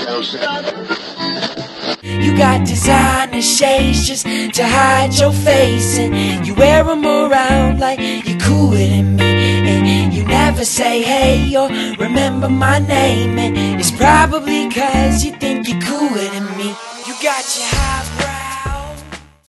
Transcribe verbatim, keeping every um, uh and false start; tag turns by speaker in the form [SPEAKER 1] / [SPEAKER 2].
[SPEAKER 1] You got designer shades just to hide your face, and you wear them around like you're cooler than me. And you never say hey or remember my name, and it's probably cause you think you're cooler than me. You got your highbrow